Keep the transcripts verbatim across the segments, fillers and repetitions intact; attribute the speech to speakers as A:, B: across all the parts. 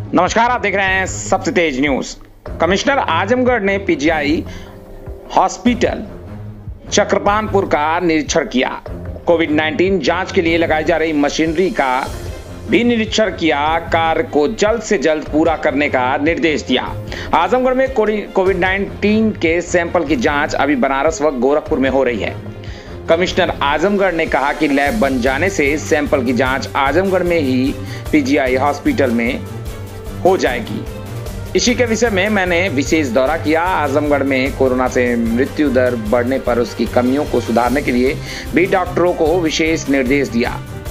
A: नमस्कार, आप देख रहे हैं सबसे तेज न्यूज। कमिश्नर आजमगढ़ ने पीजीआई हॉस्पिटल चक्रपानपुर का निरीक्षण किया। कोविड उन्नीस जांच के लिए लगाई जा रही मशीनरी का भी निरीक्षण किया। कार्य को जल्द से जल्द पूरा करने का निर्देश दिया। आजमगढ़ में कोविड उन्नीस के सैंपल की जांच अभी बनारस व गोरखपुर में हो रही है। कमिश्नर आजमगढ़ ने कहा कि लैब बन जाने से सैंपल की जांच आजमगढ़ में ही पीजीआई हॉस्पिटल में हो जाएगी। इसी के विषय में मैंने विशेष दौरा किया। आजमगढ़ में कोरोना से मृत्यु दर बढ़ने पर उसकी कमियों को सुधारने के लिए भी डॉक्टरों को विशेष निर्देश दिया।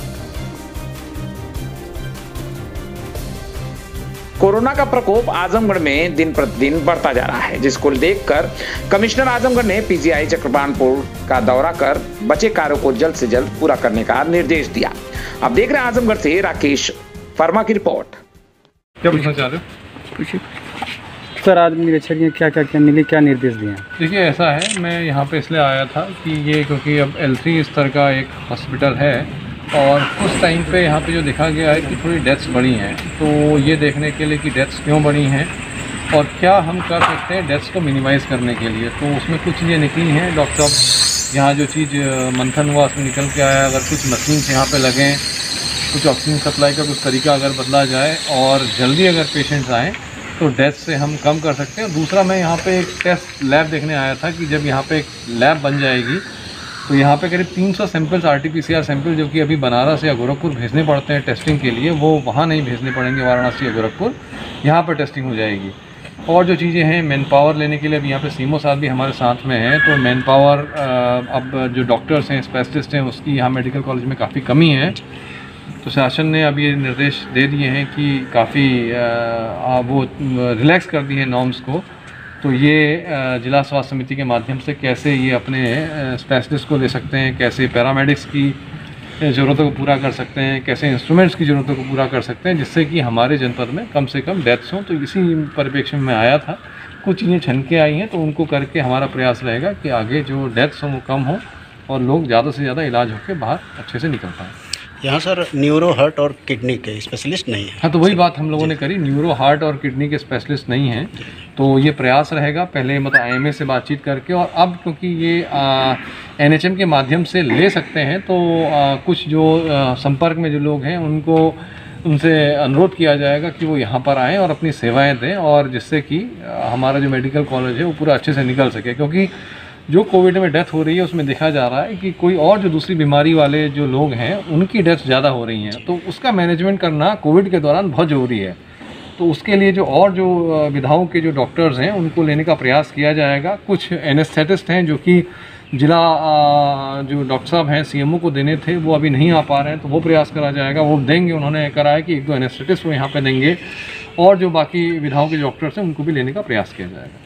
A: कोरोना का प्रकोप आजमगढ़ में दिन प्रतिदिन बढ़ता जा रहा है, जिसको देखकर कमिश्नर आजमगढ़ ने पीजीआई चक्रपानपुर का दौरा कर बचे कार्यों को जल्द से जल्द पूरा करने का निर्देश दिया। अब देख रहे हैं आजमगढ़ से राकेश वर्मा की रिपोर्ट।
B: क्या पूछना चाह रहे हो?
C: सर, आज निरीक्षण में क्या क्या क्या मिले, क्या निर्देश दिए?
B: देखिए, ऐसा है, मैं यहाँ पे इसलिए आया था कि ये क्योंकि अब एल थ्री स्तर का एक हॉस्पिटल है और कुछ टाइम पे यहाँ पे जो देखा गया है कि थोड़ी डेथ्स बढ़ी हैं, तो ये देखने के लिए कि डेथ्स क्यों बढ़ी हैं और क्या हम कर सकते हैं डेथ्स को मिनिमाइज़ करने के लिए। तो उसमें कुछ चीज़ें निकली हैं। डॉक्टर साहब यहाँ जो चीज़ मंथन हुआ उसमें निकल के आया, अगर कुछ मशीन यहाँ पर लगें, कुछ ऑक्सीजन सप्लाई का कुछ तरीका अगर बदला जाए और जल्दी अगर पेशेंट्स आएँ तो डेथ से हम कम कर सकते हैं। दूसरा, मैं यहाँ पे एक टेस्ट लैब देखने आया था कि जब यहाँ पे एक लैब बन जाएगी तो यहाँ पे करीब तीन सौ सैंपल्स आरटीपीसीआर सैंपल जो कि अभी बनारस या गोरखपुर भेजने पड़ते हैं टेस्टिंग के लिए, वो वहाँ नहीं भेजने पड़ेंगे, वाराणसी या गोरखपुर, यहाँ पर टेस्टिंग हो जाएगी। और जो चीज़ें हैं, मैन पावर लेने के लिए अभी यहाँ पे सीमो साहब भी हमारे साथ में हैं, तो मैन पावर अब जो डॉक्टर्स हैं, स्पेशलिस्ट हैं, उसकी यहाँ मेडिकल कॉलेज में काफ़ी कमी है। तो शासन ने अब ये निर्देश दे दिए हैं कि काफ़ी वो रिलैक्स कर दिए हैं नॉर्म्स को। तो ये जिला स्वास्थ्य समिति के माध्यम से कैसे ये अपने स्पेशलिस्ट को ले सकते हैं, कैसे पैरामेडिक्स की ज़रूरतों को पूरा कर सकते हैं, कैसे इंस्ट्रूमेंट्स की ज़रूरतों को पूरा कर सकते हैं, जिससे कि हमारे जनपद में कम से कम डेथ्स हों। तो इसी परिप्रेक्ष्य में मैं आया था। कुछ चीज़ें छन के आई हैं, तो उनको करके हमारा प्रयास रहेगा कि आगे जो डेथ्स हों वो कम हों और लोग ज़्यादा से ज़्यादा इलाज होकर बाहर अच्छे से निकल पाएँ।
D: यहाँ सर न्यूरो हार्ट और किडनी के स्पेशलिस्ट नहीं है।
B: हाँ, तो वही बात हम लोगों ने करी, न्यूरो हार्ट और किडनी के स्पेशलिस्ट नहीं हैं। तो ये प्रयास रहेगा पहले मतलब आईएमए से बातचीत करके, और अब क्योंकि ये एनएचएम के माध्यम से ले सकते हैं तो आ, कुछ जो आ, संपर्क में जो लोग हैं उनको उनसे अनुरोध किया जाएगा कि वो यहाँ पर आएँ और अपनी सेवाएँ दें, और जिससे कि हमारा जो मेडिकल कॉलेज है वो पूरा अच्छे से निकल सके। क्योंकि जो कोविड में डेथ हो रही है उसमें देखा जा रहा है कि कोई और जो दूसरी बीमारी वाले जो लोग हैं उनकी डेथ ज़्यादा हो रही हैं, तो उसका मैनेजमेंट करना कोविड के दौरान बहुत ज़रूरी है। तो उसके लिए जो और जो विधाओं के जो डॉक्टर्स हैं उनको लेने का प्रयास किया जाएगा। कुछ एनेस्थेटिस्ट हैं जो कि जिला जो डॉक्टर साहब हैं सीएमओ को देने थे, वो अभी नहीं आ पा रहे हैं, तो वो प्रयास करा जाएगा, वो देंगे। उन्होंने करा है कि एक दो एनेस्थेटिस्ट वो यहाँ पर देंगे, और जो बाकी विधाओं के डॉक्टर्स हैं उनको भी लेने का प्रयास किया जाएगा।